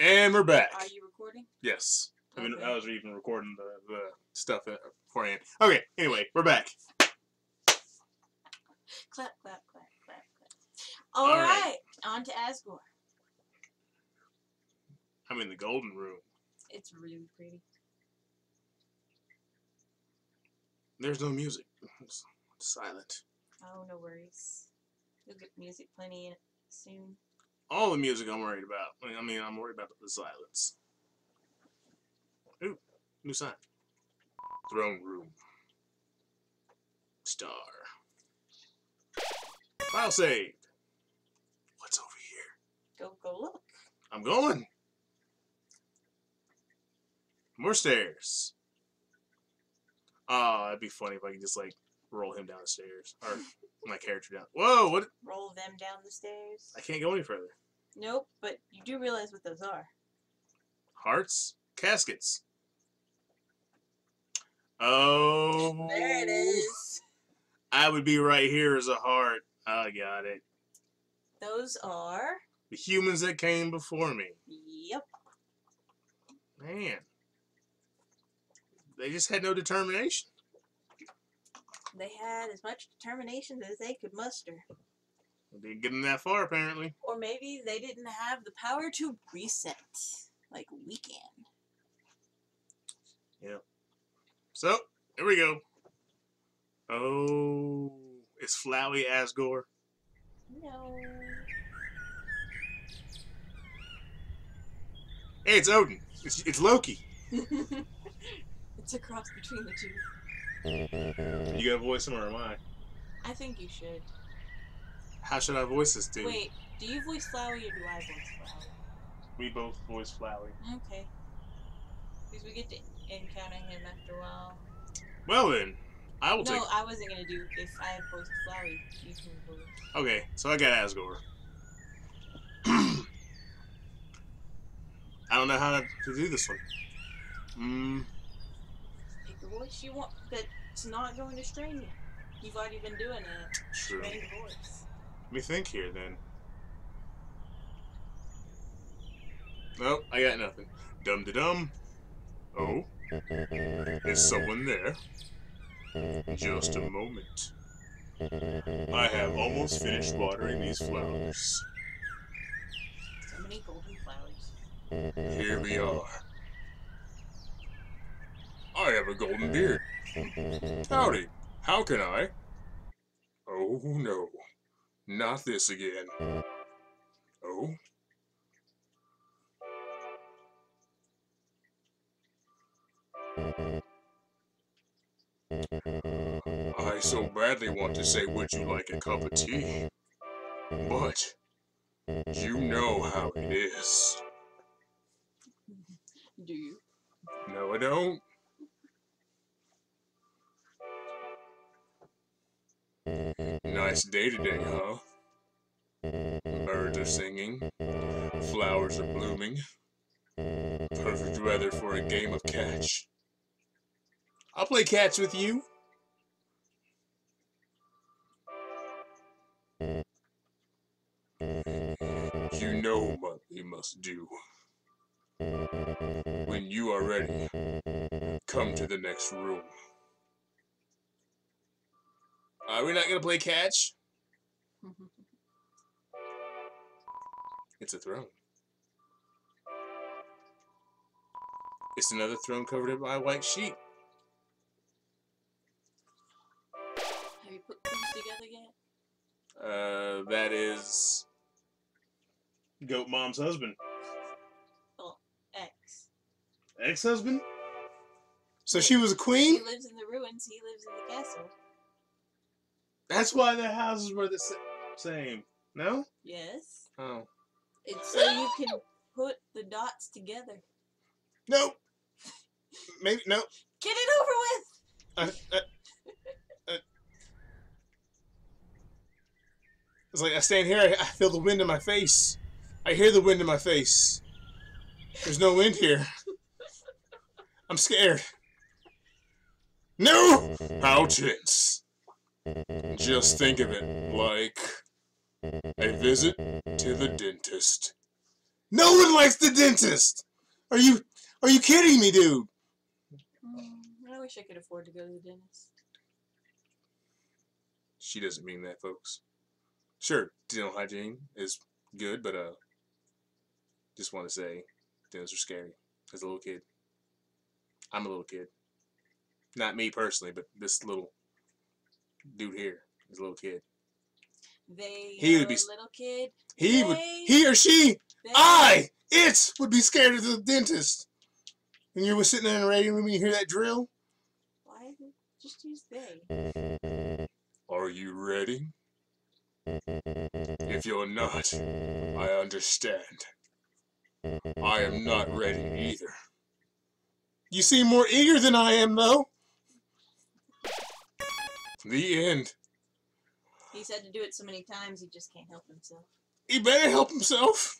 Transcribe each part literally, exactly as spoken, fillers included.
And we're back. Are you recording? Yes. I mean, Okay. I was even recording the, the stuff beforehand. Okay, anyway, we're back. Clap, clap, clap, clap, clap. All, All right. right. On to Asgore. I'm in the golden room. It's really pretty. There's no music. It's silent. Oh, no worries. You'll get music plenty soon. All the music I'm worried about. I mean, I'm worried about the silence. Ooh, new sign. Throne room. Star. File saved. What's over here? Go, go look. I'm going. More stairs. Ah, oh, it'd be funny if I could just like roll him down the stairs, or my character down. Whoa! What? Roll them down the stairs. I can't go any further. Nope, but you do realize what those are. Hearts, caskets. Oh. There it is. I would be right here as a heart. I got it. Those are the humans that came before me. Yep. Man. They just had no determination. They had as much determination as they could muster. They didn't get them that far, apparently. Or maybe they didn't have the power to reset, like we can. Yep. So, here we go. Oh, it's Flowey Asgore. No. Hey, it's Odin. It's, it's Loki. It's a cross between the two. You gotta voice him, or am I? I think you should. How should I voice this dude? Wait, do you voice Flowey or do I voice Flowey? We both voice Flowey. Okay. Because we get to encounter him after a while. Well then, I will no, take... No, I wasn't going to do... If I had voiced Flowey, you can voice. Okay, so I got Asgore. I don't know how to, to do this one. Hmm... Pick a voice you want that's not going to strain you. You've already been doing a True. strained voice. Let me think here, then. Nope, I got nothing. Dum-de-dum. Oh? Is someone there? Just a moment. I have almost finished watering these flowers. So many golden flowers. Here we are. I have a golden beard. Howdy. How can I? Oh, no. Not this again. Oh? I so badly want to say, would you like a cup of tea? But you know how it is. Do you? No, I don't. Nice day today, huh? Birds are singing, flowers are blooming. Perfect weather for a game of catch. I'll play catch with you. You know what we must do. When you are ready, come to the next room. Are we not gonna play catch? It's a throne. It's another throne covered by a white sheet. Have you put things together yet? Uh, that is Goat Mom's husband. Well, ex. Ex-husband? So she was a queen? He lives in the ruins, he lives in the castle. That's why the houses were the same. No? Yes. Oh. It's so you can put the dots together. No. Maybe, no. Get it over with! Uh, uh, uh. It's like I stand here, I, I feel the wind in my face. I hear the wind in my face. There's no wind here. I'm scared. No! How tense. Just think of it like a visit to the dentist. No one likes the dentist. Are you are you kidding me, dude? Mm, I wish I could afford to go to the dentist. She doesn't mean that, folks. Sure, dental hygiene is good, but uh, just want to say, dentists are scary. As a little kid, I'm a little kid. Not me personally, but this little dude here is a little kid. They He are would be a little kid. He they, would. He or she. They, I. It would be scared of the dentist. When you were sitting there in the radio room and you hear that drill. Why just use they? Are you ready? If you're not, I understand. I am not ready either. You seem more eager than I am, though. The end. He's had to do it so many times, he just can't help himself. He better help himself.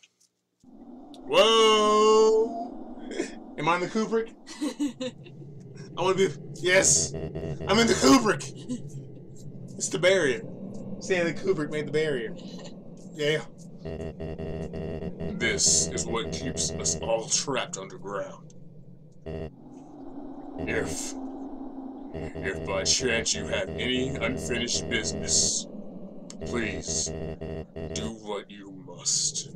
Whoa! Am I in the Kubrick? I want to be. Yes, I'm in the Kubrick. It's the barrier. Stanley Kubrick made the barrier. Yeah. This is what keeps us all trapped underground. If, if by chance you have any unfinished business, please do what you must.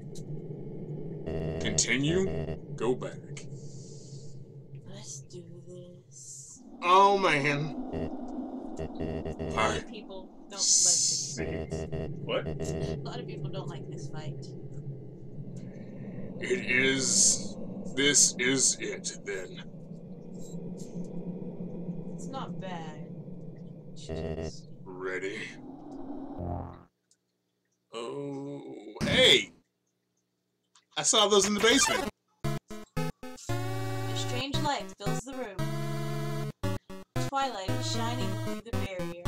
Continue, go back. Let's do this. Oh man. A lot of people don't like this fight. What? A lot of people don't like this fight. It is. This is it then. It's not bad. Just... Ready? Oh, hey! I saw those in the basement. A strange light fills the room. Twilight is shining through the barrier.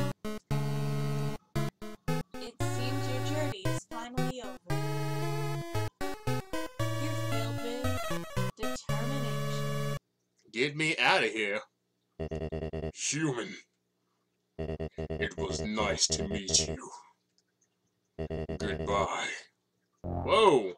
It seems your journey is finally over. You're filled with determination. Get me out of here. Human. It was nice to meet you. Goodbye. Whoa!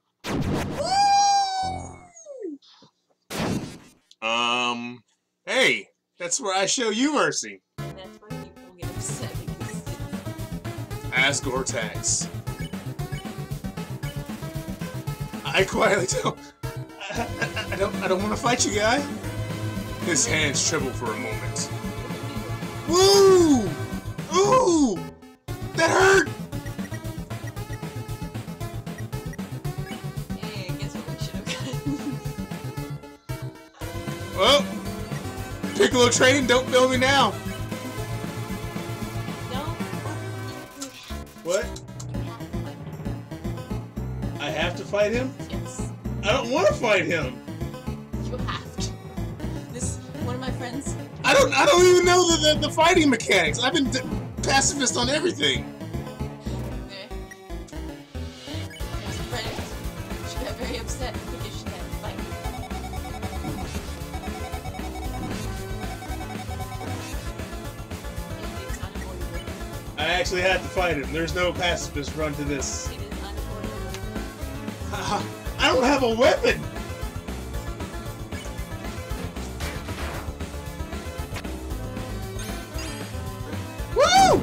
Um, hey, that's where I show you mercy. And that's why people get upset because Ask Gortax. I quietly don't. I, I, I don't. I don't want to fight you, guy. His hands tremble for a moment. Woo! Ooh! That hurt! Hey, guess what we should have gotten? Well, Piccolo training, don't fail me now. No? What? I have to fight him? Yes. I don't want to fight him. You have to. This, one of my friends... I don't. I don't even know the the, the fighting mechanics. I've been pacifist on everything. There. There's a friend. She got very upset because she had to fight. It's unavoidable. I actually had to fight him. There's no pacifist run to this. It is unavoidable. I don't have a weapon. Woo!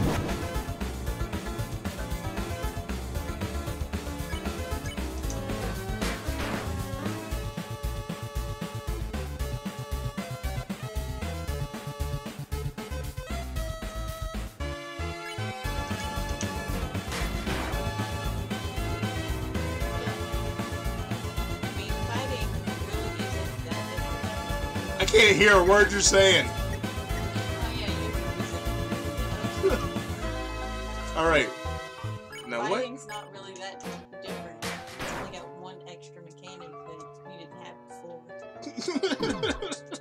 I mean, fighting really isn't that difficult. I can't hear a word you're saying. Oh yeah, you can use it. All right. Now what? Fighting's not really that different. It's only got one extra mechanic that we didn't have before.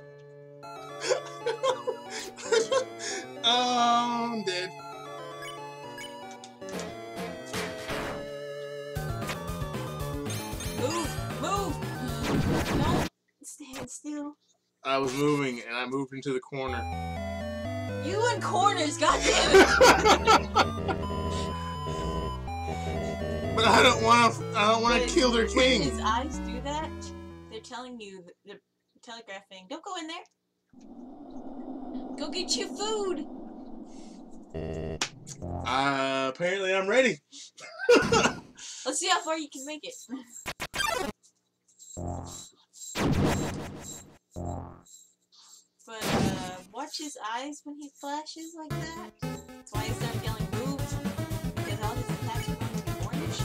Oh, I'm dead. Move! Move! Don't stand still. I was moving, and I moved into the corner. You in corners, goddammit! But I don't want to. I don't want to kill their When king. his eyes do that, they're telling you, they're telegraphing, don't go in there. Go get your food. Uh, apparently I'm ready. Let's see how far you can make it. But uh, watch his eyes when he flashes like that. That's why he started yelling move. Because all his attacks are going to be orange.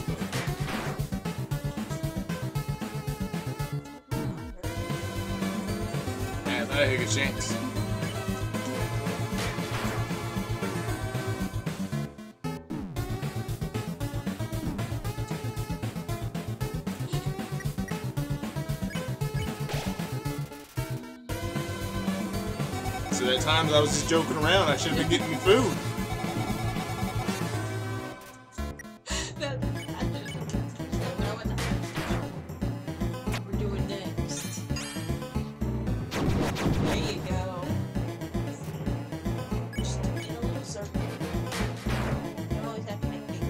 Yeah, I thought I had a good chance. So at times I was just joking around. I should have been getting food. We're doing next. There you go. Just in a little circle. You always have to make big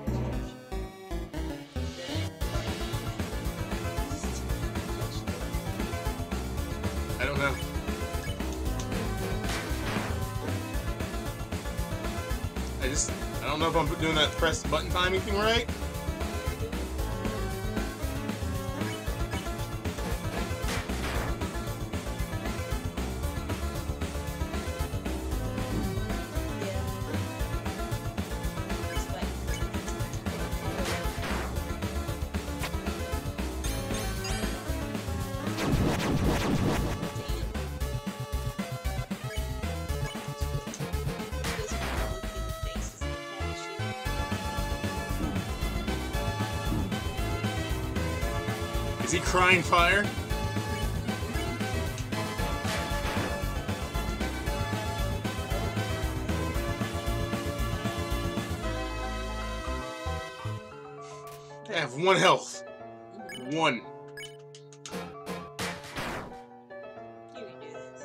I don't know. I just, I don't know if I'm doing that press button timing thing right. Is he crying fire? I have one health. One. You can do this.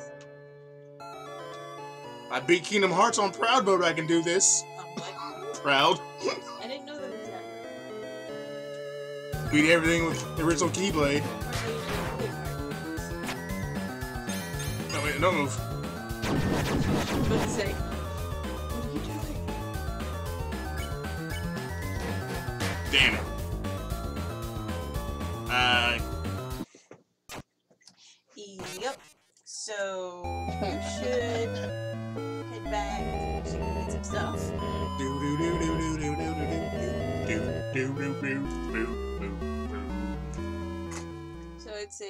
I beat Kingdom Hearts on Proud Mode. I can do this. Oh, what? Proud. I didn't know that was that. Beat everything with the original Keyblade. No, wait, don't move. What to say? What are you doing? Damn it. Uh. Yep. So you should head back so you can get some stuff. Do do do do do do do do do do do do do. So it's a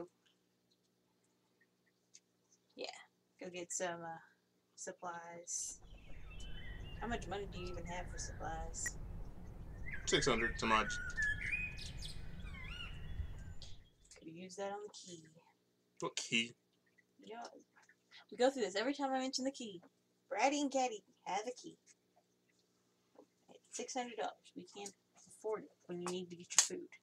yeah. Go get some uh, supplies. How much money do you even have for supplies? Six hundred, so much. Could have used that on the key. What key? You know, we go through this every time I mention the key. Bratty and Catty have a key. It's six hundred dollars. We can't afford it when you need to get your food.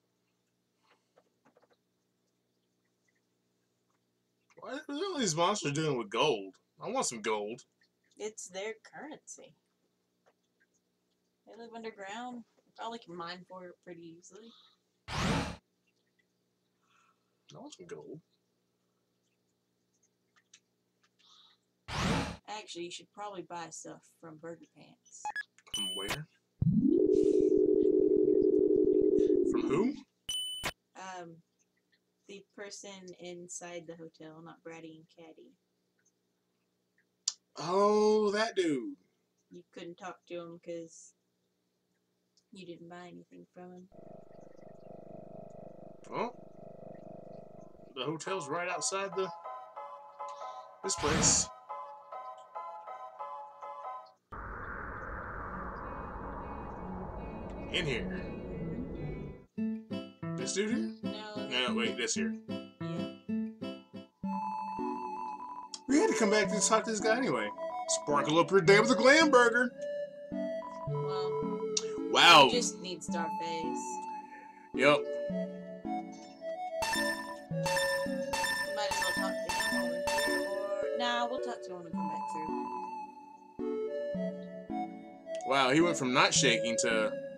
What are all these monsters doing with gold? I want some gold. It's their currency. They live underground. They probably can mine for it pretty easily. I want some gold. Actually, you should probably buy stuff from Burger Pants. From where? From who? Um, the person inside the hotel, not Bratty and Catty. Oh, that dude. You couldn't talk to him because you didn't buy anything from him. Oh. The hotel's right outside the this place. In here. This dude here? No. No, wait, this here. Yeah. We had to come back to talk to this guy anyway. Sparkle up your day with a glam burger. Well. Wow. You just need Starface. Yep. Might as well talk to him over here. Or nah, we'll talk to him and come back through. Wow, he went from not shaking to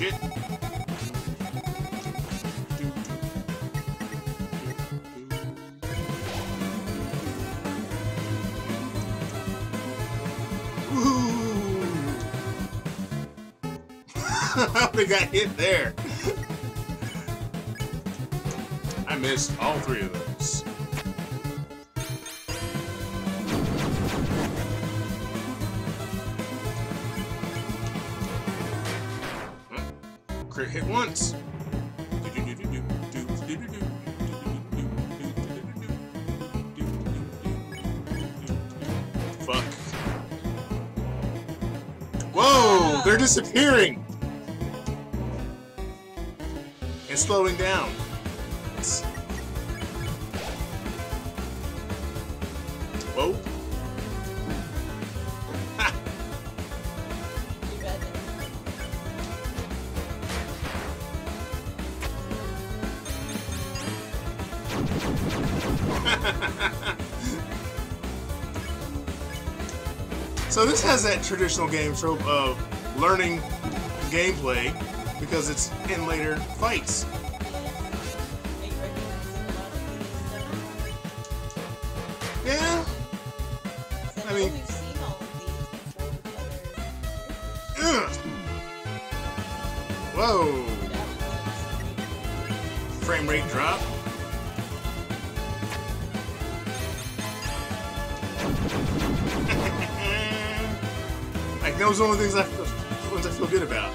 shit. Woo! I think I hit there. I missed all three of those. Crit hit once. Fuck. Whoa! They're disappearing! And slowing down. Whoa. Ha! So this has that traditional game trope of learning gameplay because it's in later fights. Yeah. I mean, we've seen all of these before with ugh. Whoa. other. Frame rate drop. Like those are the only things I feel, the ones I feel good about.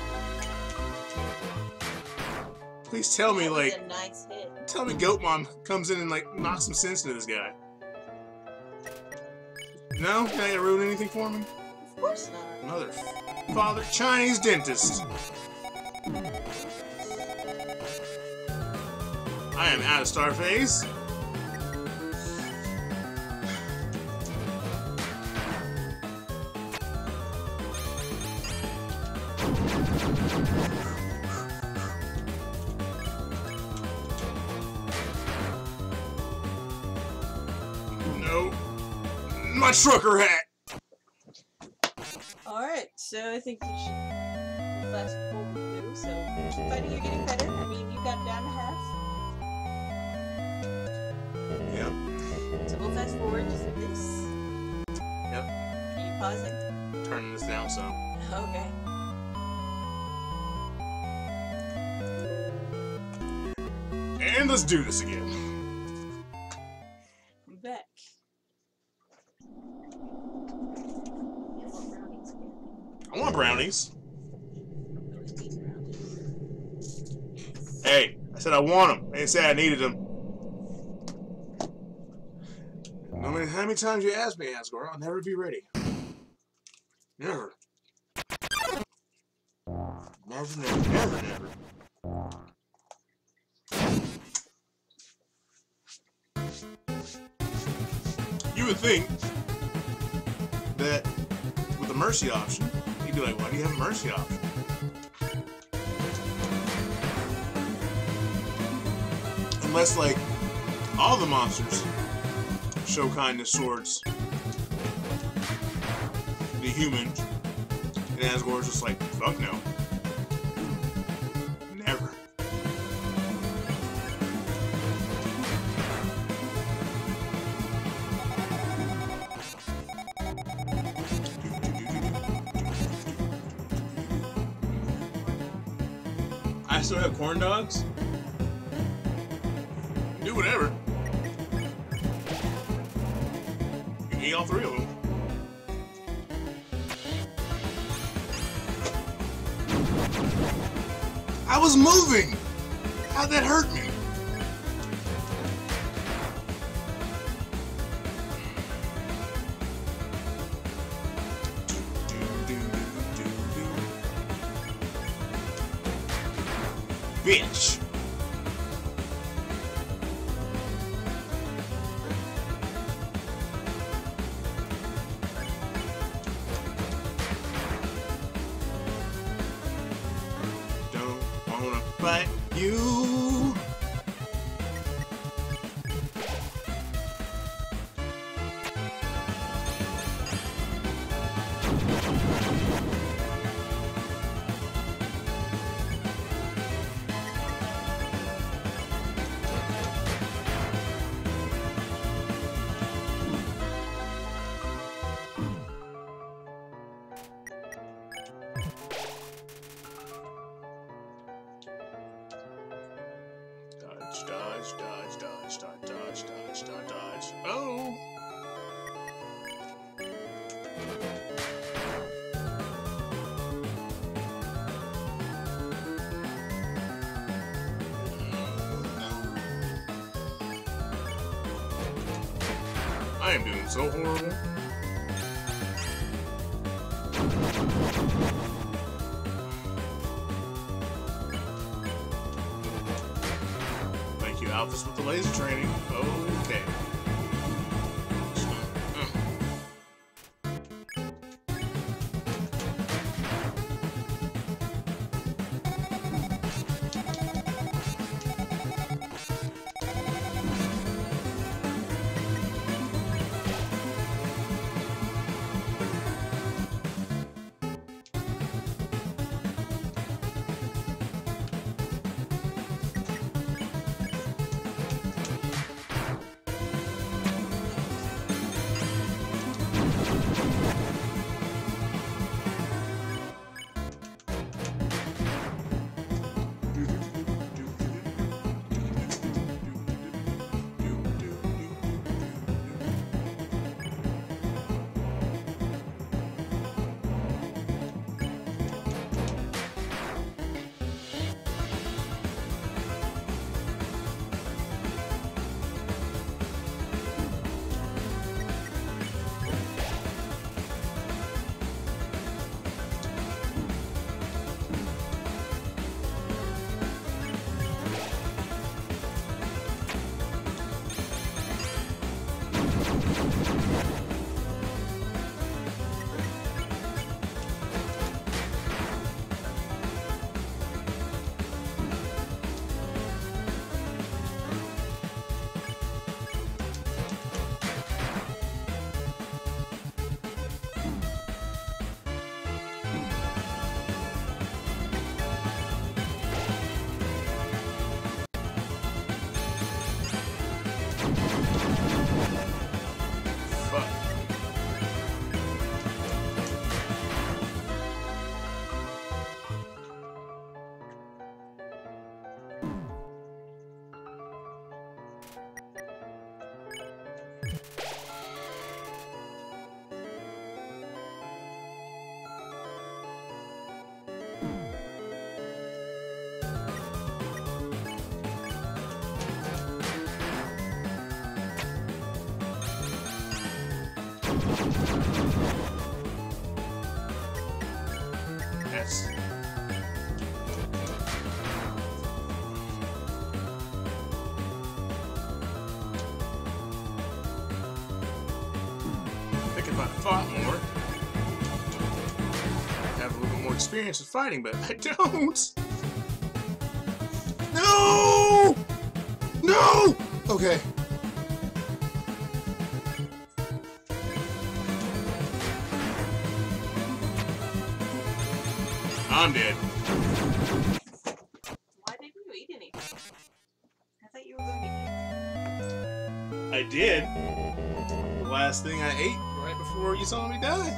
Please tell me, That was like, a nice hit. tell me Goat Mom comes in and like knocks some sense into this guy. No, not gonna ruin anything for me. Of course not. Mother, father, Chinese dentist. I am out of star phase. No. My trucker hat! Alright, so I think we should fast forward through. So, fighting, you're getting better. I mean, you got down to half. Yep. So we'll fast forward just like this. Yep. Are you pausing? Turning this down some. Okay. And let's do this again. I'm back. I want brownies. Hey, I said I want them. I didn't say I needed them. No matter how many times you ask me, Asgore, I'll never be ready. Never. Never, never, never, never. You would think that with the mercy option, you'd be like, why do you have a mercy option? Unless, like, all the monsters show kindness towards the humans, and Asgore's just like, fuck no. Never. I still have corn dogs? Do whatever. You can eat all three of them. I was moving! How'd that hurt me? Bitch! Don't wanna fight you. I am doing so horrible. Thank you, Alphys, with the laser training. Okay. That's I think if I fought more, I'd have a little bit more experience with fighting, but I don't. No! No! Okay. I'm dead. Why didn't you eat any? I thought you were going to eat. I did. The last thing I ate right before you saw me die.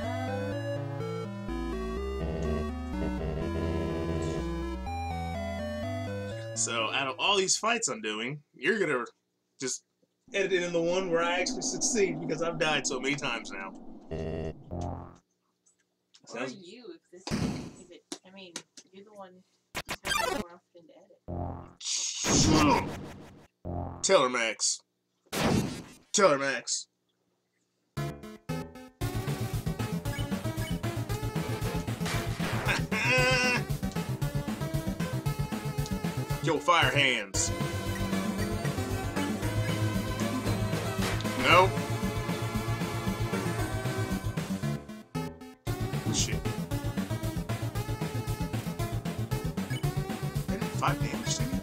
So, out of all these fights I'm doing, you're gonna just edit it in the one where I actually succeed because I've died so many times now. Or you, if this, if it, I mean, you're the one who's more often to edit. Tell her, Max. Tell her, Max. Yo, fire hands. No. Shit. I did five damage to me.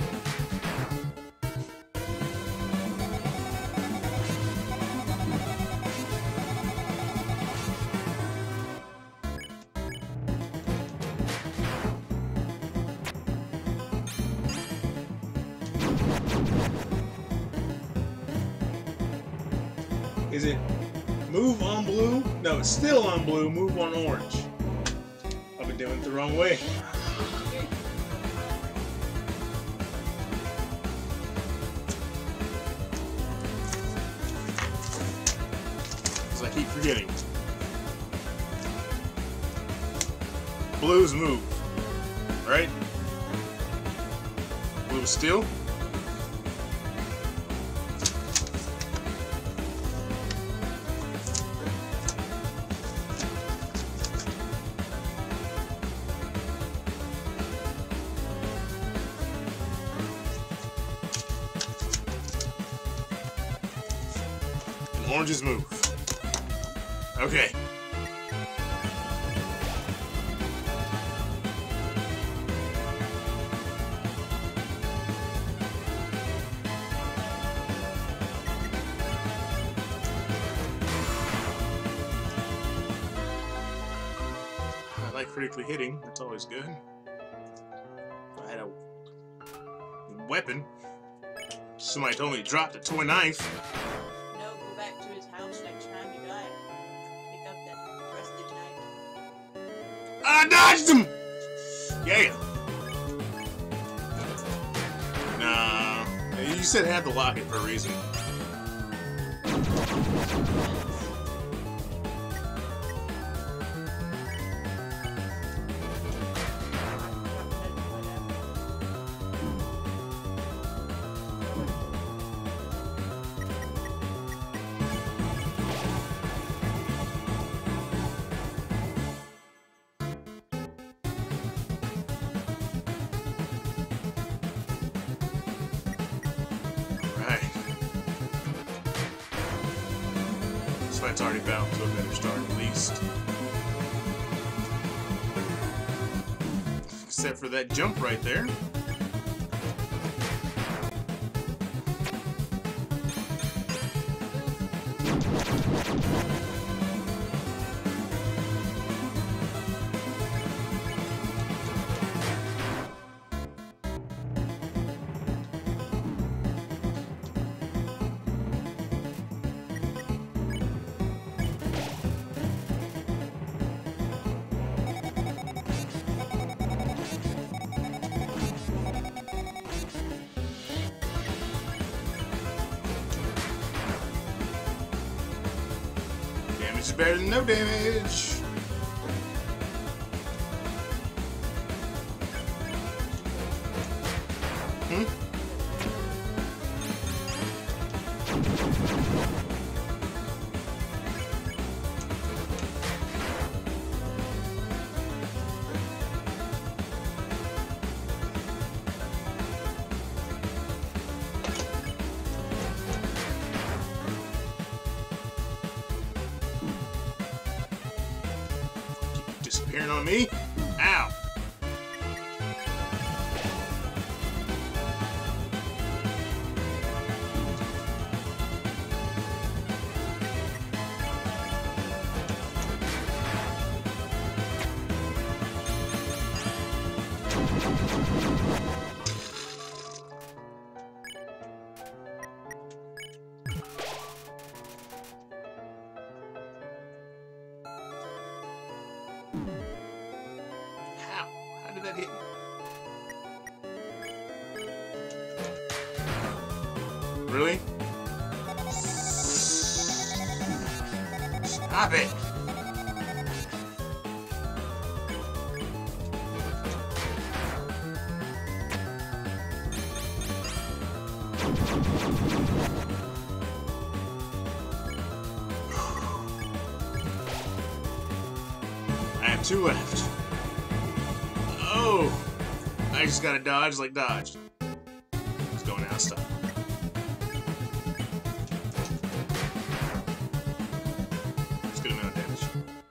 Is it move on blue? No, it's still on blue, move on orange. I've been doing it the wrong way. Because I keep forgetting. Blue's move, right? Blue still. Oranges move. Okay. I like critically hitting. That's always good. If I had a weapon. Somebody told me to drop the toy knife. No, go back to his house next time you die. Pick up that rusted knife. I dodged him! Yeah. Nah. You said have the locket for a reason. It's already bound to a better start, at least. Except for that jump right there. Damage is better than no damage. Hmm? Disappearing on me? Ow! How? How did that hit me? Really? Stop it! I have two left. Oh! I just gotta dodge like dodge. It's going out of style. It's good amount of damage.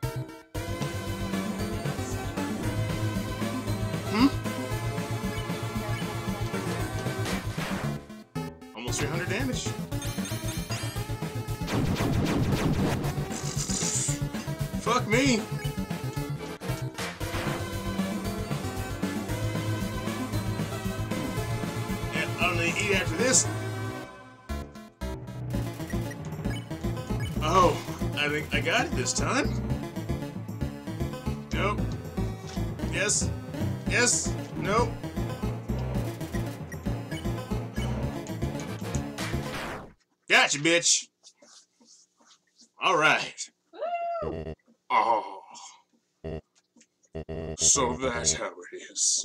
Hmm? Almost three hundred damage. Fuck me! Eat after this. Oh, I think I got it this time. Nope. Yes. Yes. Nope. Gotcha, bitch. All right. Woo! Oh. So that's how it is.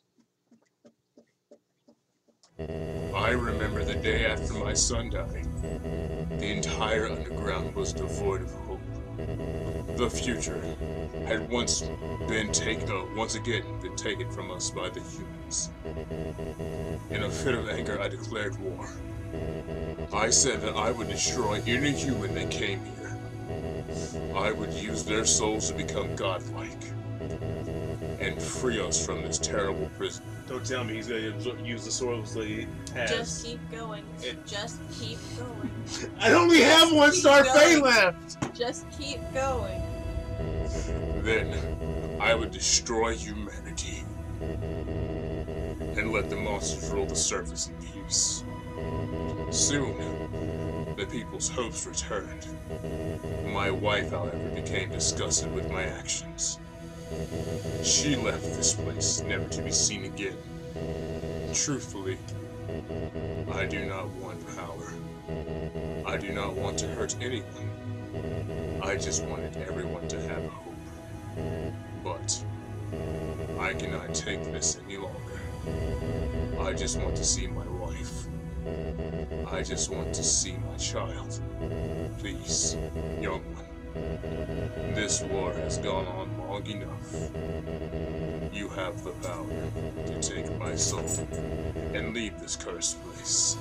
I remember the day after my son died. The entire underground was devoid of hope. The future had once been taken, uh, once again been taken from us by the humans. In a fit of anger, I declared war. I said that I would destroy any human that came here. I would use their souls to become godlike and free us from this terrible prison. Don't tell me he's gonna use the souls that he has. Just keep going. It- Just keep going. I only have one Keep star going. fate left! Just keep going. Then I would destroy humanity and let the monsters roll the surface in peace. Soon, the people's hopes returned. My wife, however, became disgusted with my actions. She left this place, never to be seen again. Truthfully, I do not want power. I do not want to hurt anyone. I just wanted everyone to have hope. But I cannot take this any longer. I just want to see my wife. I just want to see my child. Please, young one. This war has gone on long enough. You have the power to take my soul and leave this cursed place.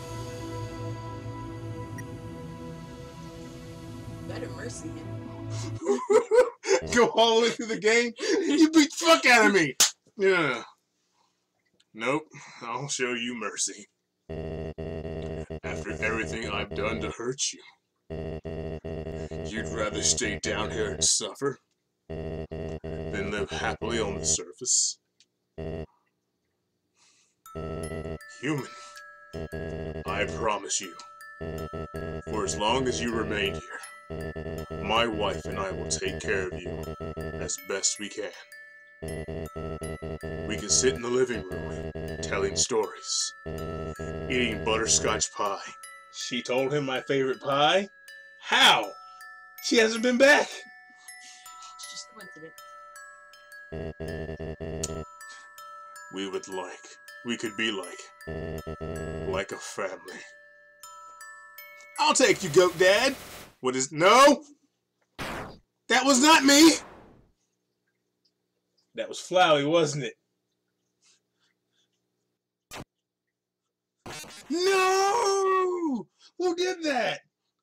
Better mercy him. Go all the way through the game? You beat the fuck out of me! Yeah. Nope, I'll show you mercy. After everything I've done to hurt you, you'd rather stay down here and suffer than live happily on the surface? Human, I promise you, for as long as you remain here, my wife and I will take care of you as best we can. We can sit in the living room, telling stories, eating butterscotch pie. She told him my favorite pie? How? She hasn't been back. It's just coincidence. We would like, we could be like, like a family. I'll take you, Goat Dad. What is, no! That was not me. That was Flowey, wasn't it? No! Who did that?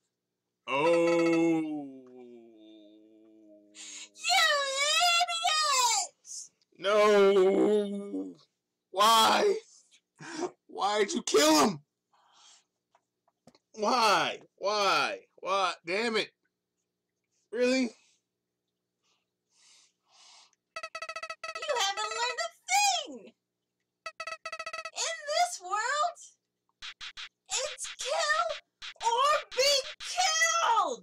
Oh! You idiots! No! Why? Why'd you kill him? Why? Why? Why? Damn it. Really? You haven't learned a thing! In this world, it's kill or be killed!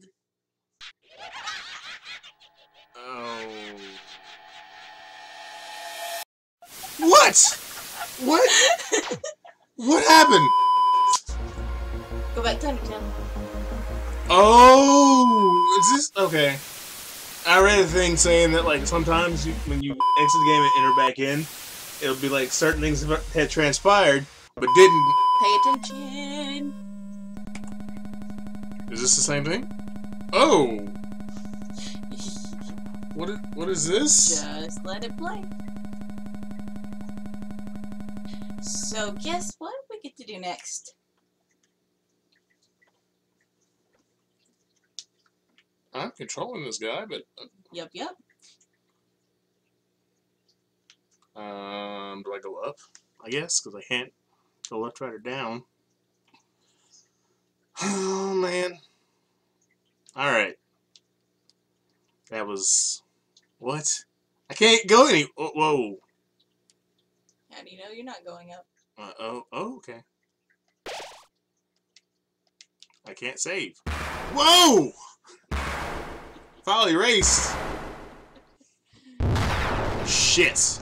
Oh. What? What? What happened? Go back to Undertale. Oh, is this okay? I read a thing saying that like sometimes you, when you exit the game and enter back in, it'll be like certain things had transpired but didn't. Pay attention. Is this the same thing? Oh! What is, what is this? Just let it play. So guess what we get to do next? I'm controlling this guy, but Yup, yup. um, do I go up? I guess because I can't go left, right, or down. Oh man! All right, that was what? I can't go any. Oh, whoa! How do you know you're not going up? Uh, oh, oh, okay. I can't save. Whoa! File erased. Shit.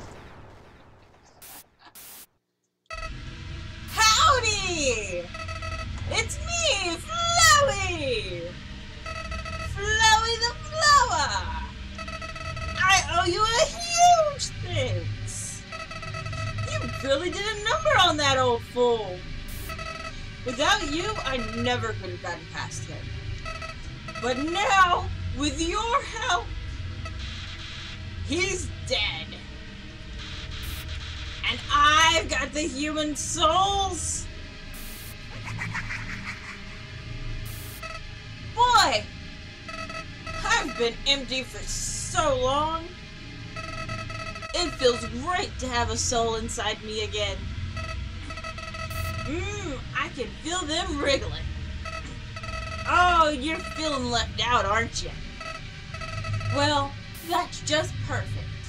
Howdy! It's me, Flowey! Flowey the Flower! I owe you a huge thanks! You really did a number on that old fool! Without you, I never could have gotten past him. But now, with your help, he's dead. And I've got the human souls. have been empty for so long. It feels great to have a soul inside me again. Mmm, I can feel them wriggling. Oh, you're feeling left out, aren't you? Well, that's just perfect.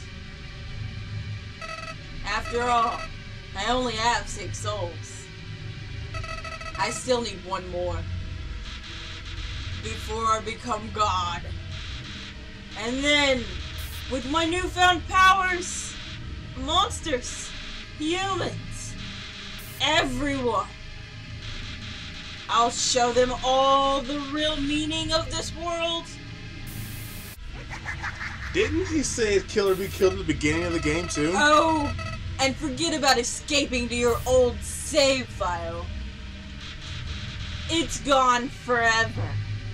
After all, I only have six souls. I still need one more before I become God. And then, with my newfound powers, monsters, humans, everyone, I'll show them all the real meaning of this world. Didn't he say Killer be killed at the beginning of the game too? Oh, and forget about escaping to your old save file. It's gone forever.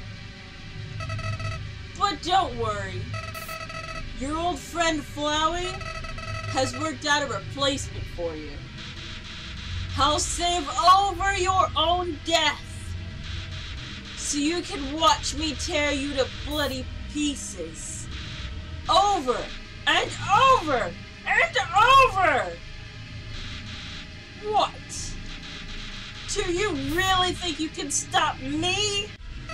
But don't worry. Your old friend Flowey has worked out a replacement for you. I'll save over your own death, so you can watch me tear you to bloody pieces. Over and over and over! What? Do you really think you can stop me?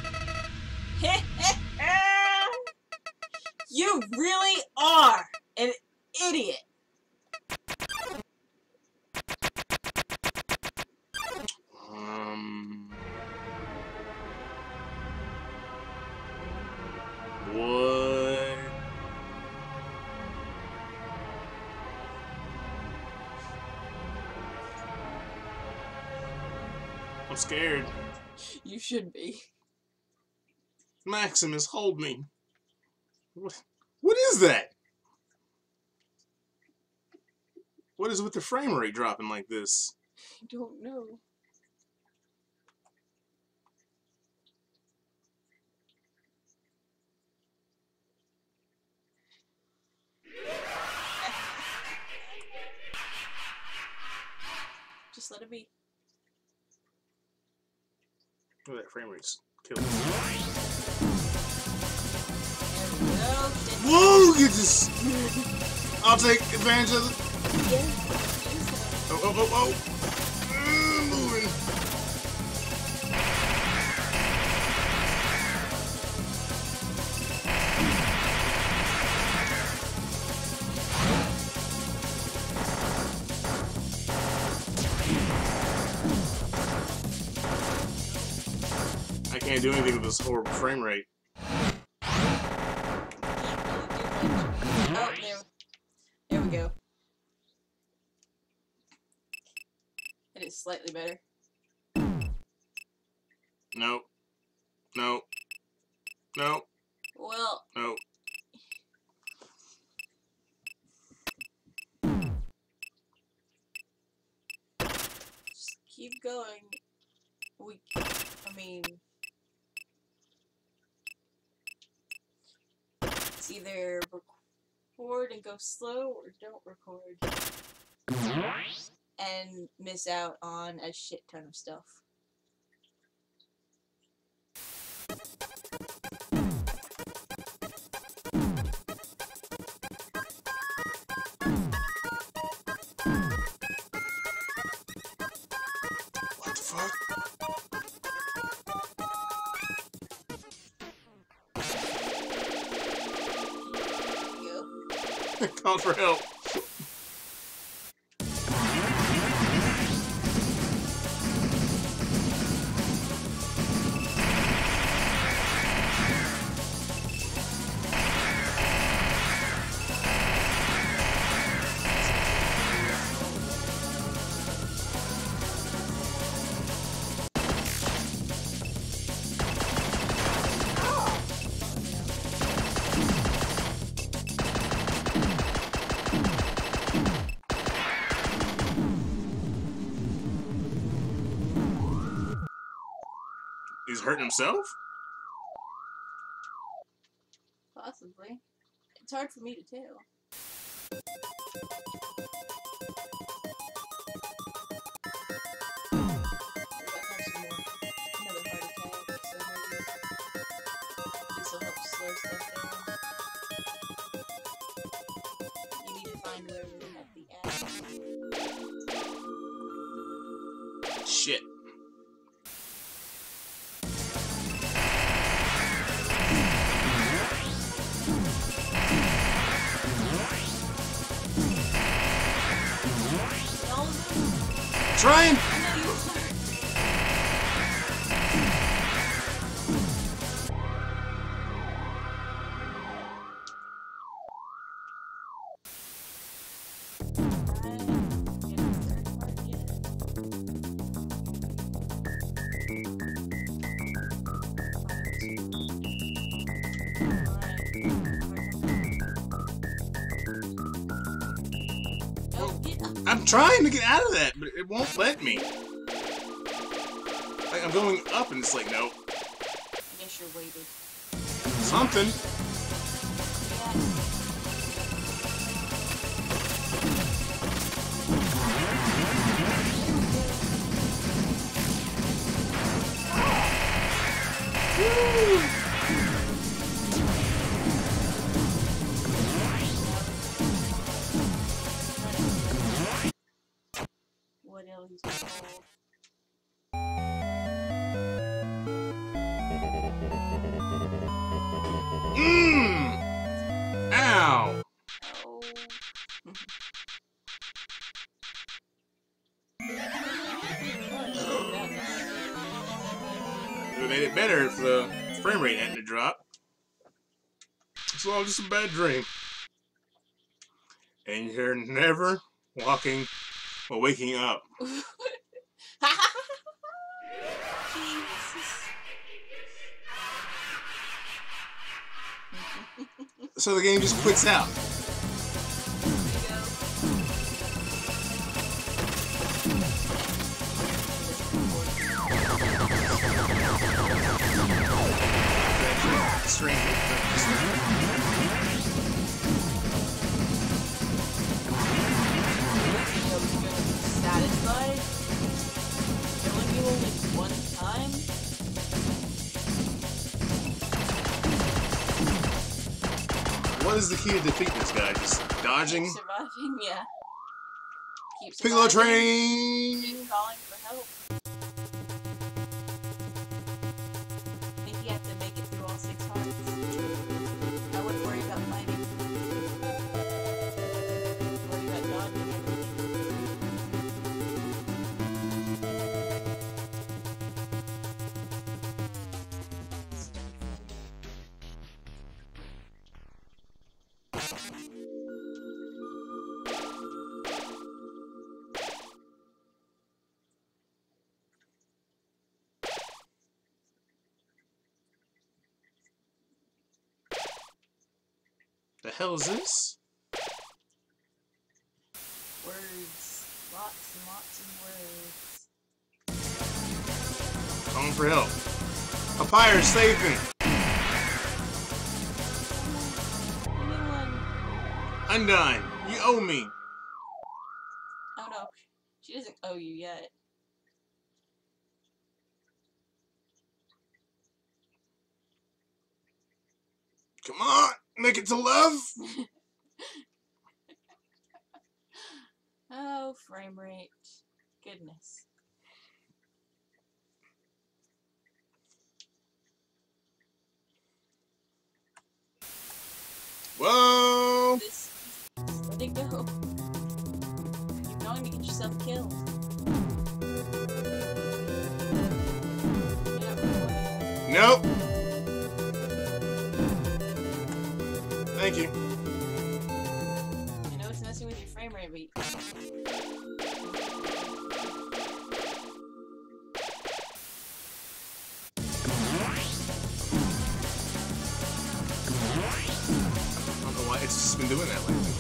You really are an idiot. Um. What? I'm scared. You should be. Maximus, hold me. What? What is that? What is with the frame rate dropping like this? I don't know. Just let it be. Oh, that frame rate's killed. No, Whoa! You just. I'll take advantage of it. yeah. Oh, oh, oh, oh. Mm, moving. I can't do anything with this horrible frame rate. Oh, there. There we go. It is slightly better. Nope. Nope. Nope. Well, Nope. just keep going. We, I mean, it's either record and go slow or don't record and miss out on a shit ton of stuff. What the fuck? There you go. Call for help. He's hurting himself? Possibly. It's hard for me to tell. Maybe I'll have some more. Another heart attack, so maybe this will help slow stuff down. shit. Trying. I'm trying to get out of that, but it won't let me. Like, I'm going up and it's like, nope. I guess you're weighted. Something. Woo! What else is called? Mmm! Ow! Oh. It would have made it better if the frame rate hadn't dropped. It's all just a bad dream. And you're never walking or waking up. So the game just quits out. Strange. Satisfied? Killing you only one time? What is the key to defeating this guy? Just dodging? Keep surviving, yeah. Keep Piccolo surviving. train! Keep calling for help. I think you have to make it through all six hearts. I wouldn't worry about fighting. Worry about dodging everything. The hell is this? Words. Lots and lots of words. Calling for help. Papyrus, save me! Anyone? Undyne, you owe me! Oh no. She doesn't owe you yet. Come on! Make it to love! Oh, frame rate. Goodness. Whoa! This. Let it go. You're going to get yourself killed. You're not recording. Nope! Thank you. I know it's messing with your frame rate, but I don't know why it's just been doing that lately.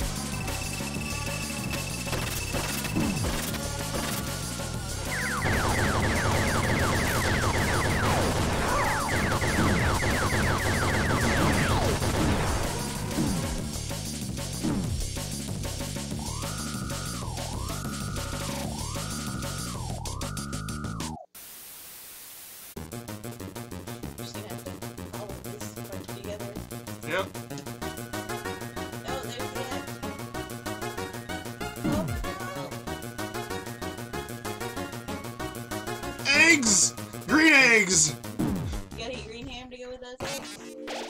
just gonna have to all of this part together. Yep. Oh, there's the end. Oh, eggs! Green eggs! You gotta eat green ham to go with those eggs?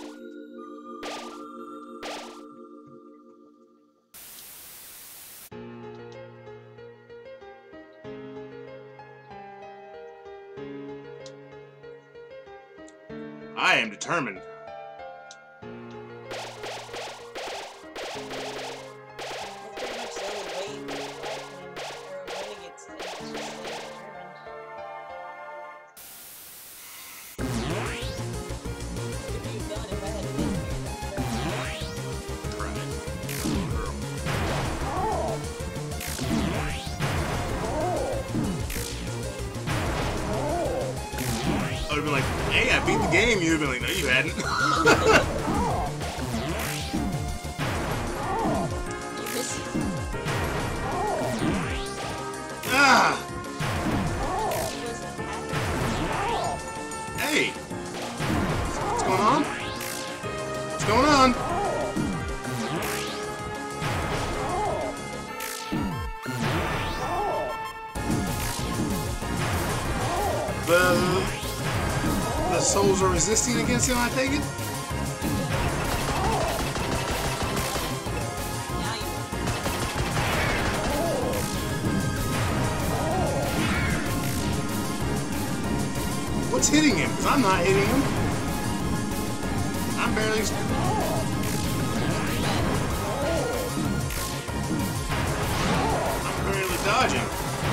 I am determined. I would have been like, hey, I beat the game. You would have been like, no, you hadn't. Ah! Hey! What's going on? What's going on? The... The souls are resisting against him, I take it? What's hitting him? Because I'm not hitting him. I'm barely... I'm barely dodging.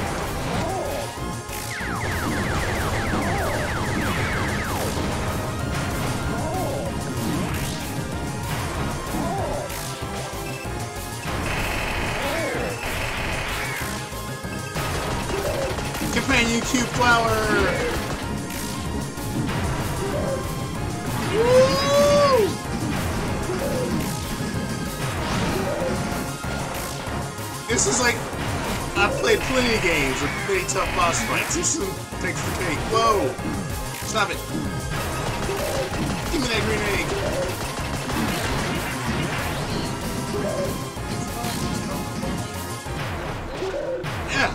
Companion cube flower! Woo! This is like, I've played plenty of games with pretty tough boss fights. This one takes the cake. Whoa! Stop it! Give me that green egg! Yeah!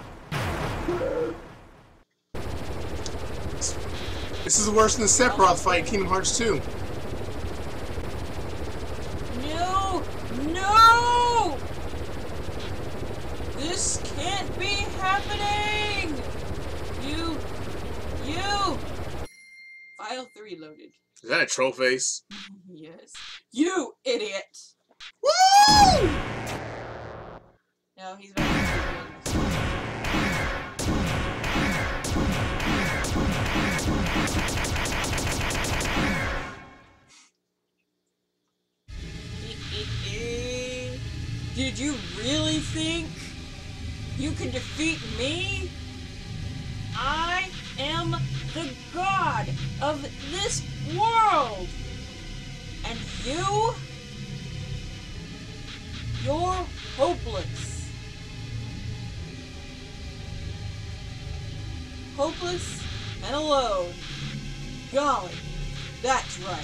This is worse than the Sephiroth fight, Kingdom Hearts two. No! No! This can't be happening! You... You... File three loaded. Is that a troll face? Yes. You idiot! Woo! No, he's better than two wins. Did you really think you could defeat me? I am the god of this world! And you? You're hopeless. Hopeless and alone. Golly, that's right.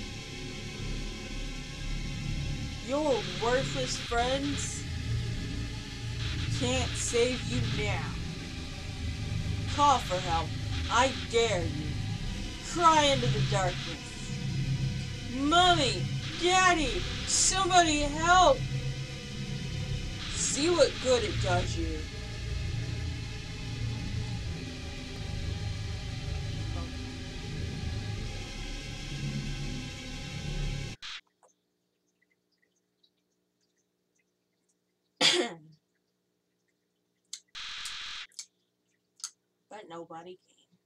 Your worthless friends can't save you now. Call for help. I dare you. Cry into the darkness. Mommy, Daddy, somebody help. See what good it does you. But nobody came.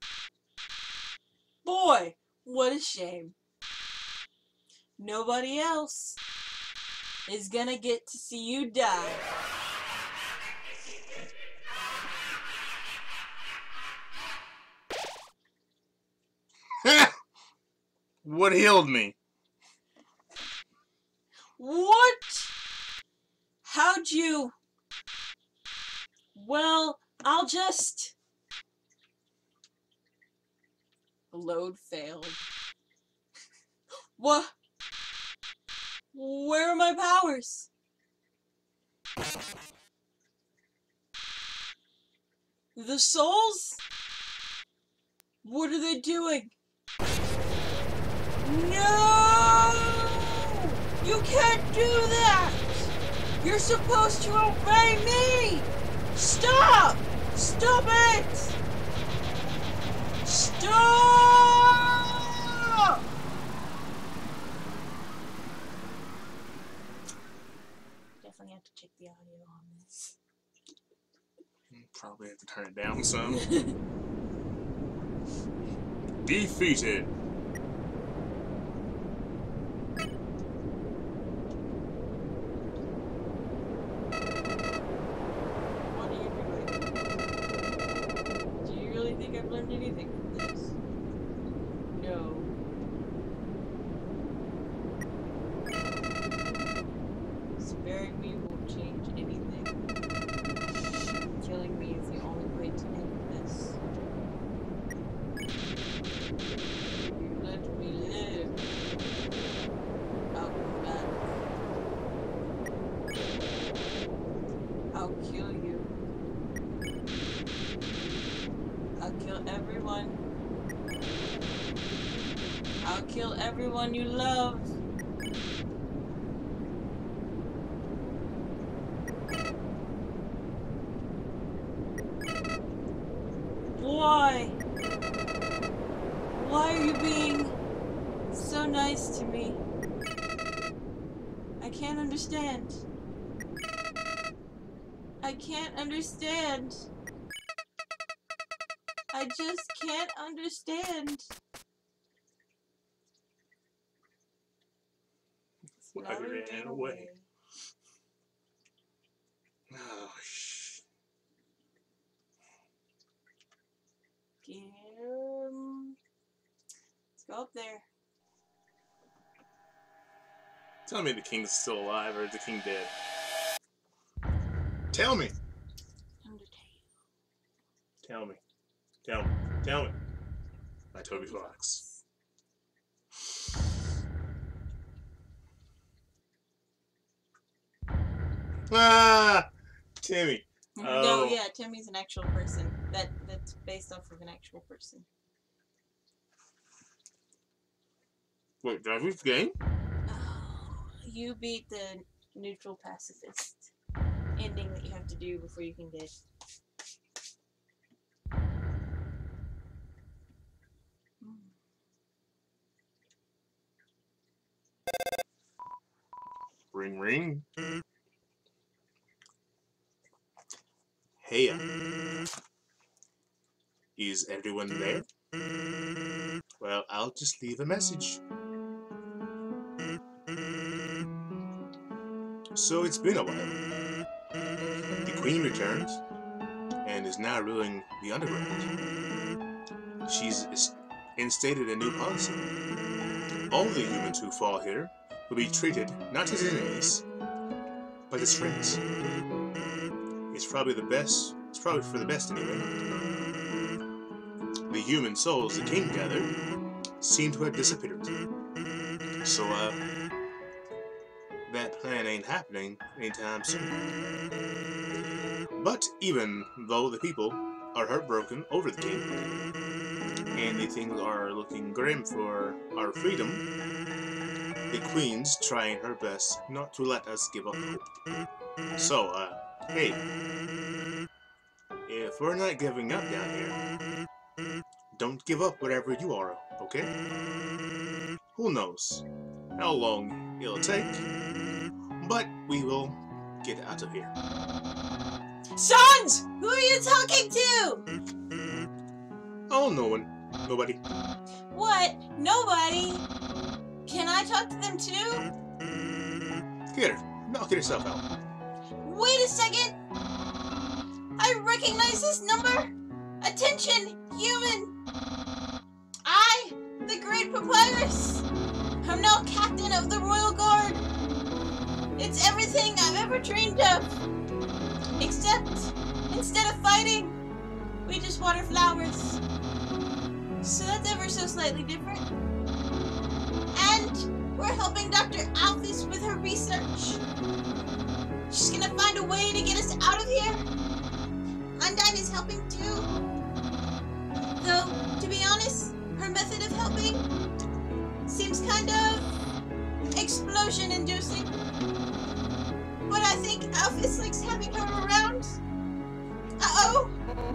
Boy, what a shame. Nobody else is gonna get to see you die. What healed me? What? How'd you... Well, I'll just... Load failed. What? Where are my powers? The souls? What are they doing? No! You can't do that! You're supposed to obey me! Stop! Stop it! Stop! Definitely have to check the audio on this. Probably have to turn it down some. Defeated. What are you doing? Do you really think I've learned anything from this? No. Sparing me won't change anything. Killing me is the only way to end this. You let me live. I'll come back. I'll kill you. I'll kill everyone. I'll kill everyone you love. Why? Why are you being so nice to me? I can't understand. I can't understand. I just can't understand. Why Flowey ran ran away? Oh, sh Um, let's go up there. Tell me the king's still alive or is the king dead? Tell me. Undertale. Tell me. Tell me. Tell me. By Toby Fox. Ah! Timmy. No, Oh. yeah, Timmy's an actual person. That that's based off of an actual person. Wait, did I reach the game? Oh, you beat the neutral pacifist ending that you have to do before you can get. Ring ring. Hey, uh, is everyone there? Well, I'll just leave a message. So it's been a while. The Queen returned and is now ruling the underground. She's instated a new policy. All the humans who fall here will be treated not as enemies, but as friends. It's probably the best. It's probably for the best anyway. The human souls the king gathered seem to have disappeared. So, uh, that plan ain't happening anytime soon. But even though the people are heartbroken over the king, and the things are looking grim for our freedom, the Queen's trying her best not to let us give up hope. So, uh, hey, if we're not giving up down here, don't give up whatever you are, okay? Who knows how long it'll take, but we will get out of here. Sons! Who are you talking to? Oh, no one. Nobody. What? Nobody? Can I talk to them too? Here, knock yourself out. Wait a second! I recognize this number! Attention, human! I, the Great Papyrus, am now captain of the Royal Guard. It's everything I've ever dreamed of. Except, instead of fighting, we just water flowers. So that's ever so slightly different. And we're helping Doctor Alphys with her research. She's gonna find a way to get us out of here. Undyne is helping too. Though, to be be honest, her method of helping seems kind of explosion-inducing. But I think Alphys likes having her around. Uh-oh!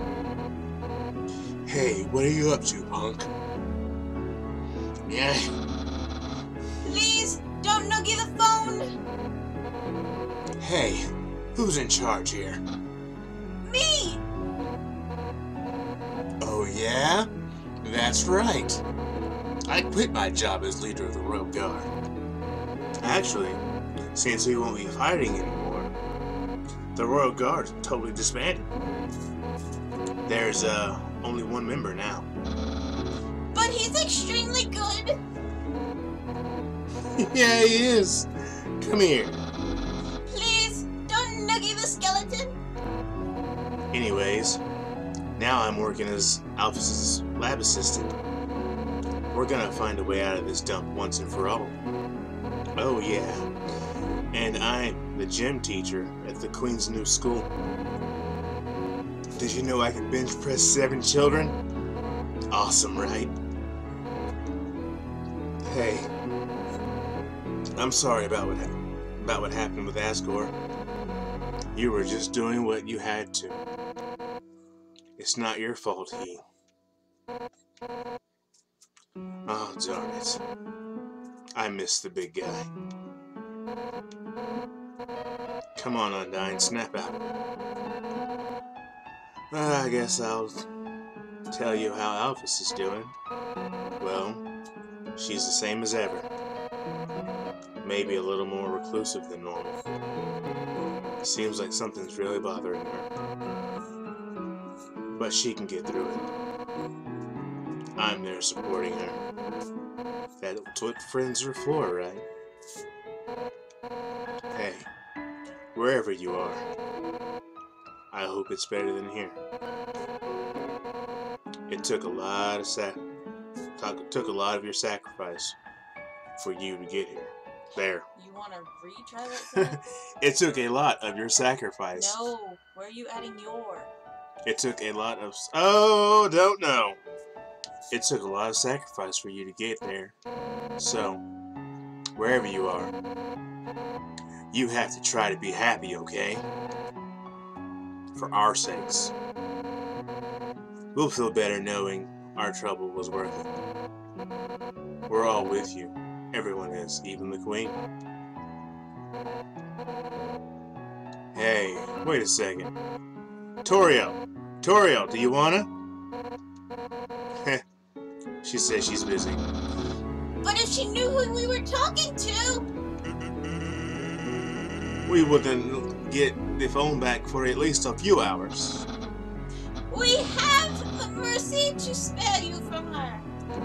Hey, what are you up to, punk? Yeah. Please, don't noogie the phone! Hey, who's in charge here? Me! Oh yeah? That's right. I quit my job as leader of the Royal Guard. Actually, since we won't be fighting anymore, the Royal Guard's totally disbanded. There's uh only one member now. But he's extremely good! Yeah, he is. Come here. Please, don't noogie the skeleton! Anyways, now I'm working as Alphys' lab assistant. We're gonna find a way out of this dump once and for all. Oh yeah, and I'm the gym teacher at the Queen's new school. Did you know I can bench press seven children? Awesome, right? Hey, I'm sorry about what ha- about what happened with Asgore. You were just doing what you had to. It's not your fault, he. Oh, darn it. I miss the big guy. Come on, Undyne, snap out of it. Uh, I guess I'll tell you how Alphys is doing. Well, she's the same as ever. Maybe a little more reclusive than normal. Seems like something's really bothering her. But she can get through it. I'm there supporting her. That's what friends are for, right? Hey, wherever you are, I hope it's better than here. It took a lot of sac took a lot of your sacrifice for you to get here. There. You want to retry that sentence? It took a lot of your sacrifice. No, where are you adding your? It took a lot of... Oh, don't know. It took a lot of sacrifice for you to get there. So, wherever you are, you have to try to be happy, okay? For our sakes. We'll feel better knowing our trouble was worth it. We're all with you. Everyone is, even the Queen. Hey, wait a second. Toriel! Toriel, do you wanna? Heh. She says she's busy. But if she knew who we were talking to! We wouldn't get the phone back for at least a few hours. We have the mercy to spare you from her.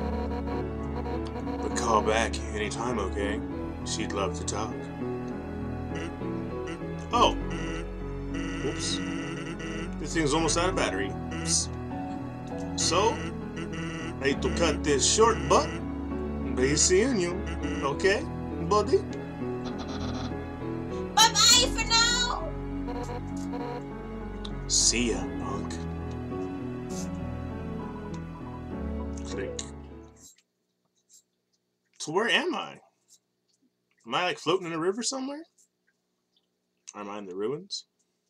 But call back anytime, okay? She'd love to talk. Oh! Whoops. This thing's almost out of battery. Oops. So, I hate to cut this short, but be seeing you, okay, buddy? Bye-bye for now! See ya, punk. Click. So where am I? Am I like floating in a river somewhere? Or am I in the ruins?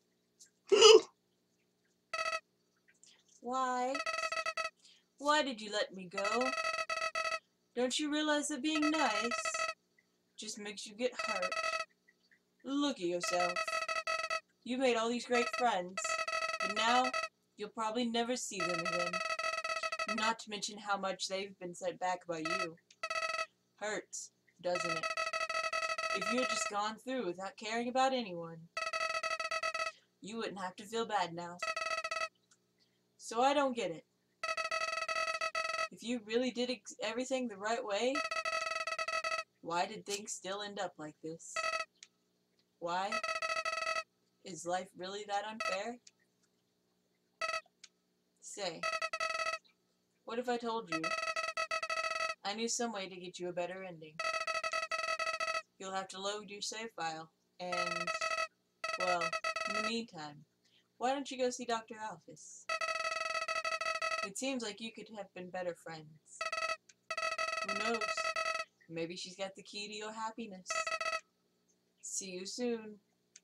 Why? Why did you let me go? Don't you realize that being nice just makes you get hurt? Look at yourself. You made all these great friends, but now you'll probably never see them again. Not to mention how much they've been set back by you. Hurts, doesn't it? If you had just gone through without caring about anyone, you wouldn't have to feel bad now. So I don't get it. If you really did ex everything the right way, why did things still end up like this? Why? Is life really that unfair? Say, what if I told you I knew some way to get you a better ending? You'll have to load your save file, and, well, in the meantime, why don't you go see Doctor Alphys? It seems like you could have been better friends. Who knows? Maybe she's got the key to your happiness. See you soon.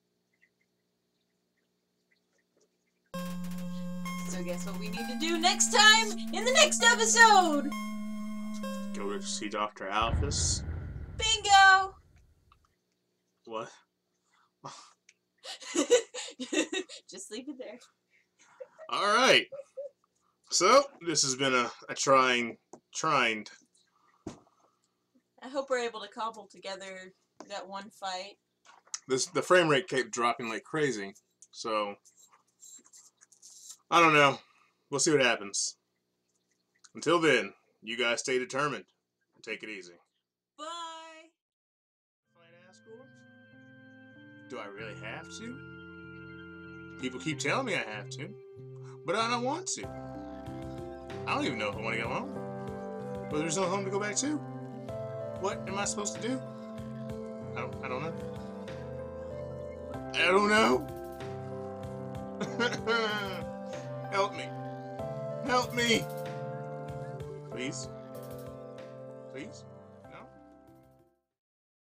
So guess what we need to do next time in the next episode? Go to see Doctor Alphys. Bingo! What? Just leave it there. Alright. So, this has been a, a trying, trying. I hope we're able to cobble together that one fight. This the frame rate kept dropping like crazy, so I don't know. We'll see what happens. Until then, you guys stay determined and take it easy. Bye! Fight Asgore? Do I really have to? People keep telling me I have to, but I don't want to. I don't even know if I want to go home. But there's no home to go back to. What am I supposed to do? I don't, I don't know. I don't know. Help me. Help me. Please. Please.